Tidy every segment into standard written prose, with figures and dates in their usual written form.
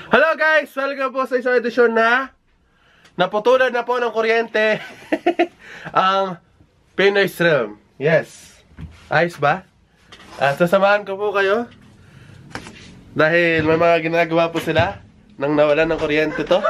Hello guys! Welcome po sa isang edisyon na naputulan na po ng kuryente ang Pinoy Stream. Yes. Ayos ba? Sasamahan ko po kayo dahil may mga ginagawa po sila nang nawalan ng kuryente to.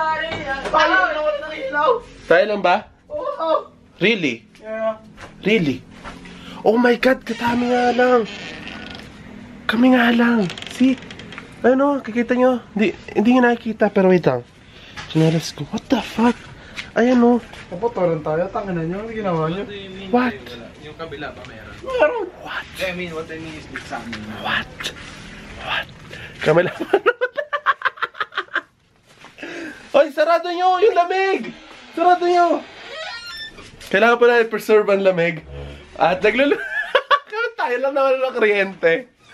Tayo lang ba? Oo. Really? Yeah. Really? Oh my God! Kami nga lang! Kami nga lang! See? Ano, kikita nyo? Hindi nyo nakikita, pero wait lang. Chinelas ko, what the fuck? Ayan o. Kapotoran tayo, tanginan nyo, ano ginawa nyo? What? Yung kabila pa meron. Meron? What? What I mean is this sa amin. What? What? Kami lang. Oy, sarado nyo yung lamig! Sarado nyo! Kailangan pa na i-preserve ang lamig. At naglulu... Kami tayo lang nawalan ng kuryente.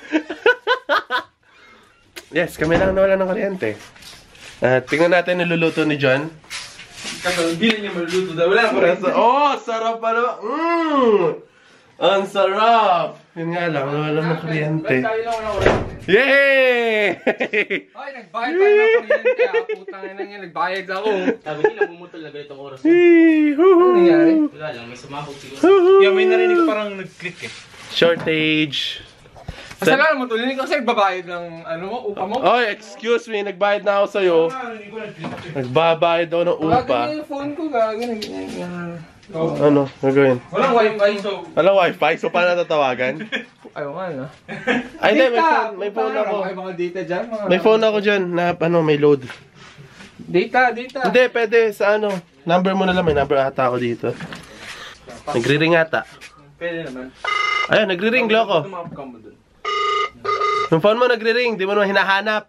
Yes, kami lang nawala ng kuryente. Tingnan natin niluluto ni John. Kasi hindi na niya maluluto dahil wala kuryente. Oh, sarap pala. Ang sarap. Yun nga lang, nawala ng kuryente. Tayo lang wala kuryente. Yay! Ay, nagbayad tayo ng kuryente. Putang ina niya, nagbayad ako. Sabi nila, bumutol na ganitong oras. Ano nangyari? Wala lang, may sumabog siguro. Yeah, may narinig ko parang nag-click eh. Shortage. Kasalanan mo, tulinig ko kasi nagbabayad ng ano mo, upa mo. Oy, excuse me, nagbayad na ako sa'yo. Nagbabayad ako ng upa. Gagawin yung phone ko, gagawin. Ano, gagawin? Walang wifi, so... Walang wifi, so paano natatawagan? Ayaw nga, no? Ay, hindi, may phone ako. May mga data dyan. May phone ako dyan na, may load. Data. Hindi, pwede sa ano. Number mo na lang, may number ata ako dito. Nagre-ring ata. Pwede naman. Ayun, nagre-ring, loko. Tumapag mo dun. Yung phone mo nagre-ring, di mo naman hinahanap.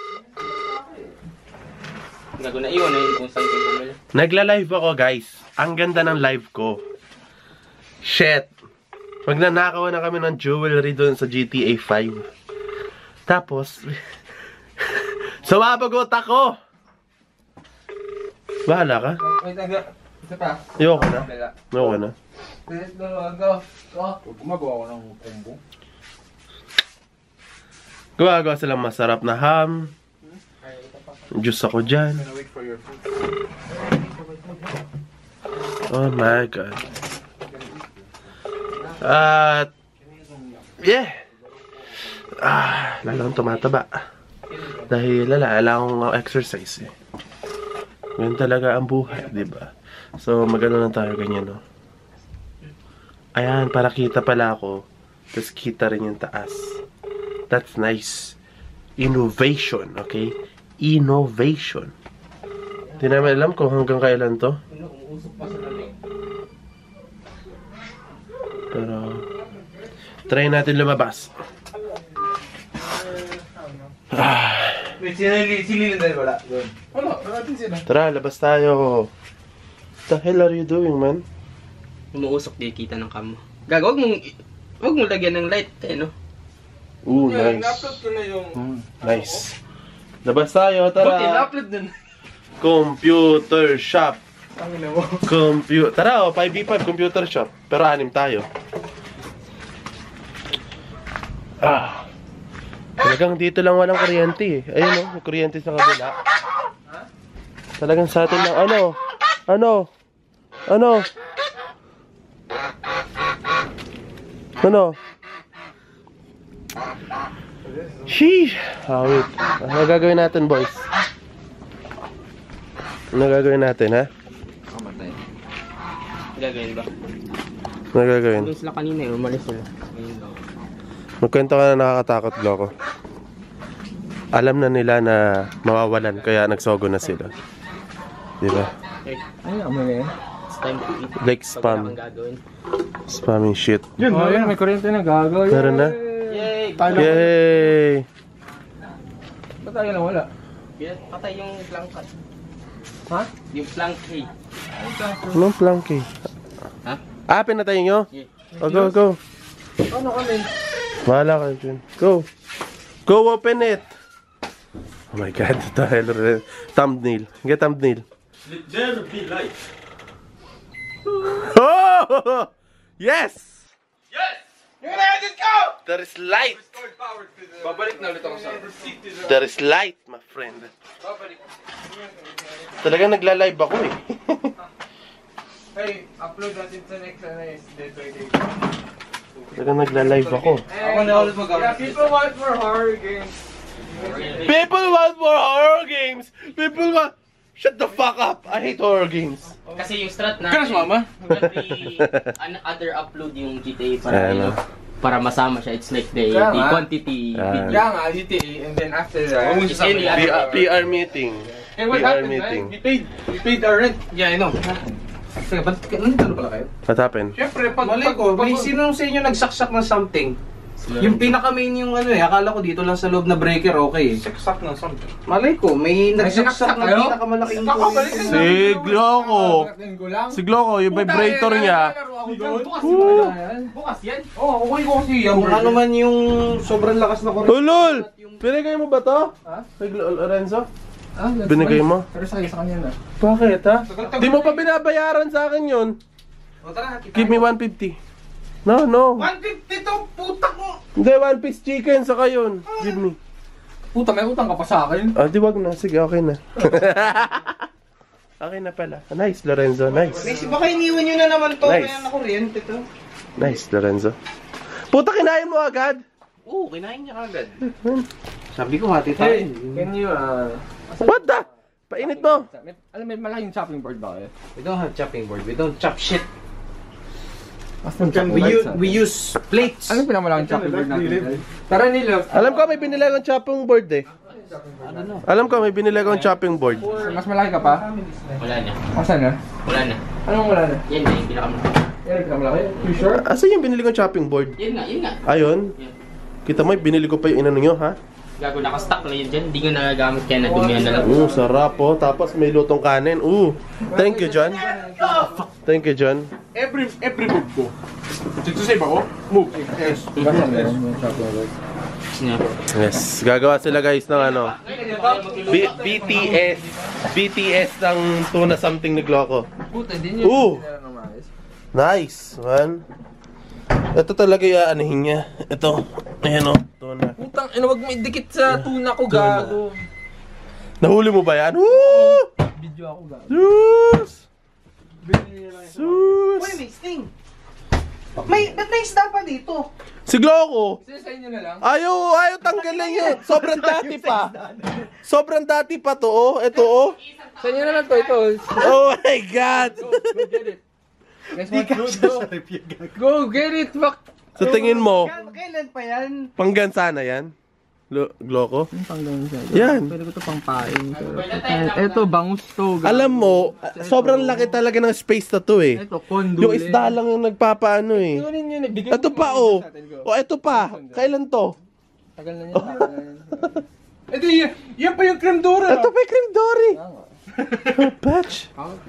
Gago na iwan na yun kung saan ko bumili. Nagla-live ako, guys. Ang ganda ng live ko. Shit. Magnanakaw na kami ng jewelry doon sa GTA 5. Tapos, sumabagot ako. Bahala ka. Wait, isa pa. Ayoko na. Ayoko na. Gumagawa ko ng combo. Gumagawa silang masarap na ham. Juice ako dyan. Wait for your food. Oh my God. At yeah. Lalong tumataba. Dahil ala akong exercise eh. Ganyan talaga ang buhay, diba? So magano lang tayo ganyan, no? Ayan, para kita pala ako. Tapos kita rin yung taas. That's nice. Innovation, okay? Innovation. Hindi namin alam kung hanggang kailan to. Pero try natin lumabas. Wait, sinilin dahil wala. Wala, natin sila. Tara, labas tayo. What the hell are you doing, man? Umuusok di kita ng cam mo. Gago, wag mong lagyan ng light, no? Ooh, Yeah, nice. in-upload ko na yung... Nice. Labas tayo, Buti, tara. in-upload din. Computer shop. Tangina mo. Tara, 5v5 computer shop. Pero 6 tayo. Talagang dito lang walang kuryente eh. Ayun may kuryente sa kabila. Talagang sa atin lang. Ano? Sheesh! Wait. Ano gagawin natin, boys? Ano gagawin natin, ha? Kamatay. Gagawin ba? Ano gagawin? Umalis sila kanina eh, umalis sila. Ngayon lang. Magkwento ka na nakakatakot, Gloko. Alam na nila na mawawalan, kaya nagsogo na sila. Diba? Ay, amoy na yun. It's time to eat. Like Pag spam. wala kang gagawin. Spamming shit. Yun, may kuryente na gagawin. Meron na? Yay! Yay! Ba't tayo lang wala? Patay yung plank. Ha? Yung plank eh. Anong plank eh? Ha? Pinatay nyo? Yeah. Oh, go. Ano kami? Bahala ka dyan. Go. Go open it. Oh my God. Dahil thumbnail. Get thumbnail. Let there be light. Oh! Yes! Yes! There is light. Babalik na ulit ako sa... There is light, my friend. Talagang nagla-live ako eh. Hey, upload natin sa next Dead by Day. Talagang nagla-live ako. Ako na ulit mag-upload. People want more horror games. People want more horror games! People want... Shut the fuck up! I hate horror games. Kasi yung strat natin, Kanas, mama? other upload yung GTA para, Ano? para masama siya. It's like the Kaya quantity Ah. video. Kaya nga, GTA, and then after that... It's any other- PR meeting. Hey, what PR happened, meeting. man? We paid our rent. Yeah, I know. Teka, ba't nandito pala kayo? What happened? Siyempre, pag... Malay ko, may sino sa inyo nagsaksak ng something? Yung pinaka-main yung ano eh, akala ko dito lang sa loob na breaker, okay eh. Saksak na something. Malay ko, may nagsaksak sinaksak ng kayo? pinakamalaking Nakabalik kunin. na. Si Gloco. Si Gloco, yung vibrator niya. Bukas yan? Oo, okay ko kasi yan. Kung ano man yung sobrang lakas na kuryente. Ulol! Binigay mo ba to? Ha? Kay Lorenzo? Ah, that's Binigay fine. mo? Pero sa kanya na. Bakit ha? Di mo pa binabayaran sa akin yun. O tara, kita Give me 150. No. 150 to, putak mo! Hindi, one piece chicken saka yun. Give me. Puta, may utang ka pa sa akin. Ah, di wag na. Sige, okay na. Okay na pala. Nice, Lorenzo. Nice. Messi, baka iniwan nyo na naman to, Nice. kaya na kuryente to. Nice, Lorenzo. Puta, kinain mo agad. Oo, kinain niya agad. Sabi ko, hati tayo. Hey, can you, What the? Painit mo. Alam mo, malaking chopping board ba kayo? We don't have chopping board, we don't chop shit. We We use plates. Ano pinamalaking chopping board natin? Tara nila. Alam ko may binili akong chopping board eh. Alam ko may binili akong chopping board. Mas malaki ka pa? Wala na. Asan na? Wala na. Anong wala na? Yan na yung pinakamalaki. Yan ang pinakamalaki? You sure? Asa yung binili kong chopping board? Yun nga. Ayun. Kita mo, binili ko pa yung inano nyo, ha? Gago, nakastock lang yun dyan. Hindi ko nagagamit kaya nadumihan na lang. Sarap po. Tapos may lutong kanin. Thank you, John. Thank you, John. Every move ko. Dito save ako? Move. Yes. Basta meron yung chopping board. Yeah. Yes. Gagawa sila guys ng ano. BTS ng tuna something ni Gloco. Puta, hindi nyo. Nice, man. Ito talaga yung aanihin niya. Ito. Ayan o. Tuna. Putang, wag mo idikit sa tuna ko, gago. Nahuli mo ba yan? Woo! Video ako, gago. Sus! Sus! Uy, may sting. Ba't may isda pa dito? Si Gloco! Sino sa inyo na lang? Ayaw tanggalin yun. Sobrang dati pa. Sobrang dati pa to, oh. Ito, oh. Sa inyo na lang to, ito. Oh my God! Go get it. Guys, go get it, fuck. Sa tingin mo, Kailan pa yan? panggan sana yan? Gloco? Yan. Pwede ko ito pang pain. Ito, bangus to. gago. Alam mo, sobrang laki talaga ng space na to eh. Ito, condole. Yung isda lang yung nagpapaano eh. Kunin yun, bigyan Ito mo pa muna oh. sa atin, go. O ito pa. Kailan to? Tagal na yan. Ito, yan pa yung creme dura. Ito pa yung cream dory. Patch.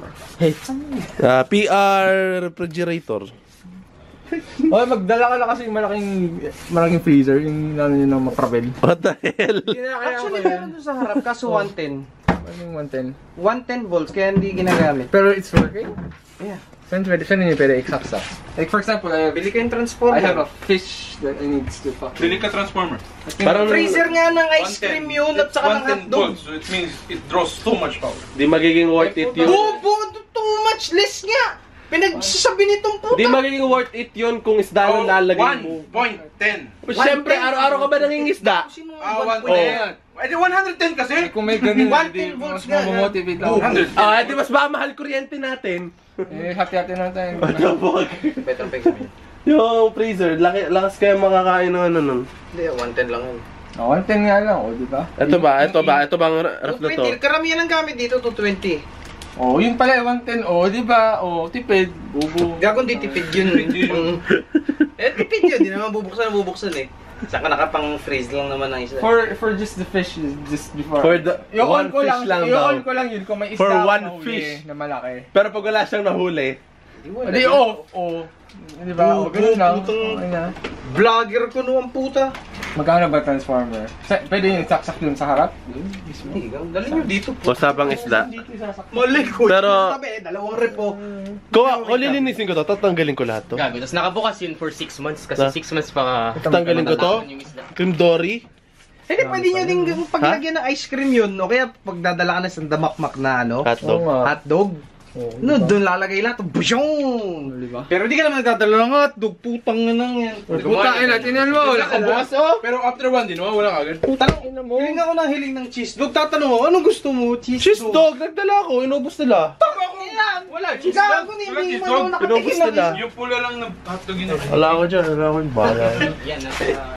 PR refrigerator. Oh, magdala ka na kasi yung malaking freezer, yung ano yun ng mapravel. What the hell? Actually, meron doon sa harap, kaso 110. Ano yung 110? 110 volts, kaya hindi ginagamit. Pero it's working? Yeah. Saan yun yung pwede eksaksa? Like for example, Bili ko yung transformer. I have a fish that I need to fuck. Bili ka transformer. Parang freezer nga ng ice cream yun at saka ng 110 hotdog. volts, so it means it draws too much power. di magiging worth it yun. Bobo! Too much less nga! Pinagsasabi nitong puta! Di magiging worth it yun kung isda lang lalagay mo. 1.10. Siyempre, araw-araw ka ba nangingisda? Sino Ah, 1.10? 1.10. Eh, di 110 kasi. Kung may ganun, 110 volts nga. motivate lang. 200. Ah, di mas mamahal kuryente natin. Hati-hati na tayo. Better pay kami. Yung freezer, lakas kaya makakain ng ano nun. Hindi, 110 lang yun. 110 nga lang, di ba? Ito bang ref na to? 220, karamihan ng gamit dito, 220. Yun pala, 110, di ba? Tipid, bubo. Gagong di tipid yun. Tipid yun, di naman bubuksan eh. Saka nakapang-freeze lang naman ang isa. For just the fish, just before. For the one fish lang daw. I-on ko lang yun kung may isda For ako one nahuli fish. na malaki. Pero pag wala siyang nahuli, Di off, Di ba? Ganun lang. Okay na. Vlogger ko noong puta. Magkano ba transformer? Pwede yung saksak dun sa harap? Dali nyo dito. Usapang isda. Mali ko. Pero, Dalawang repo. kung lilinisin ko to, tatanggalin ko lahat to. Gago, tapos nakabukas yun for 6 months kasi Na? 6 months pa Tatanggalin ko to. yung isda. Cream Dory. Hindi, pwede nyo din paglagyan ng ice cream yun. O kaya pagdadala ka na sa damakmak na ano. Hotdog. Hotdog. No, doon lalagay lahat. Busyong! Pero di ka naman nagdadala ng hotdog. Putang na lang yan. Putain na, tinan mo, nakabukas oh! Pero after 1 din, wala ka agad. Hiling ako ng hiling ng cheese dog. Tatanong mo, anong gusto mo? Cheese dog, nagdala ko, inubos nila. Wala, cheese Gago, dog. hindi Wala, mo cheese naman dog. ako nakatingin Inubos lang. nila. Yung pula lang na hotdog yun. Wala ako dyan, wala ako yung bala. Yan, nasa